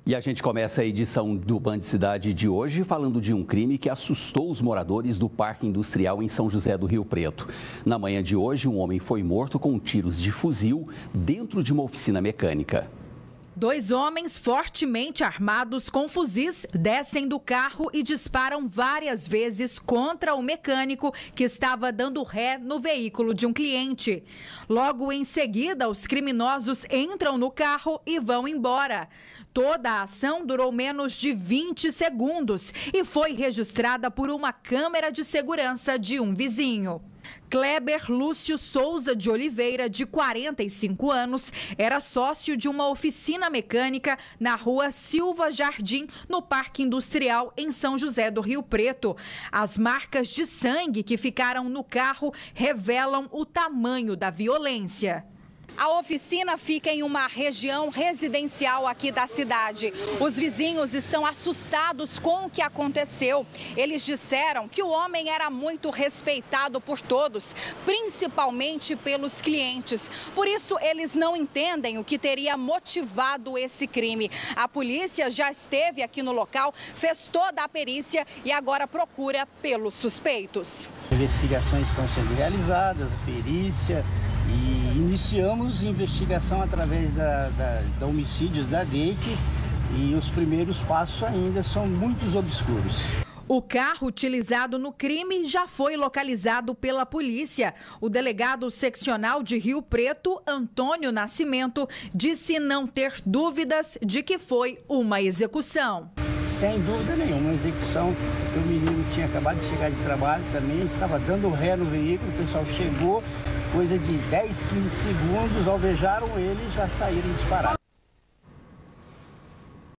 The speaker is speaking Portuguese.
E a gente começa a edição do Band Cidade de hoje falando de um crime que assustou os moradores do Parque Industrial em São José do Rio Preto. Na manhã de hoje, um homem foi morto com tiros de fuzil dentro de uma oficina mecânica. 2 homens fortemente armados com fuzis descem do carro e disparam várias vezes contra o mecânico que estava dando ré no veículo de um cliente. Logo em seguida, os criminosos entram no carro e vão embora. Toda a ação durou menos de 20 segundos e foi registrada por uma câmera de segurança de um vizinho. Kleber Lúcio Souza de Oliveira, de 45 anos, era sócio de uma oficina mecânica na rua Silva Jardim, no Parque Industrial, em São José do Rio Preto. As marcas de sangue que ficaram no carro revelam o tamanho da violência. A oficina fica em uma região residencial aqui da cidade. Os vizinhos estão assustados com o que aconteceu. Eles disseram que o homem era muito respeitado por todos, principalmente pelos clientes. Por isso, eles não entendem o que teria motivado esse crime. A polícia já esteve aqui no local, fez toda a perícia e agora procura pelos suspeitos. Investigações estão sendo realizadas, perícia, e iniciamos investigação através da homicídios da DEIC e os primeiros passos ainda são muito obscuros. O carro utilizado no crime já foi localizado pela polícia. O delegado seccional de Rio Preto, Antônio Nascimento, disse não ter dúvidas de que foi uma execução. Sem dúvida nenhuma, uma execução. O menino tinha acabado de chegar de trabalho também, estava dando ré no veículo, o pessoal chegou, coisa de 10, 15 segundos, alvejaram ele e já saíram disparados.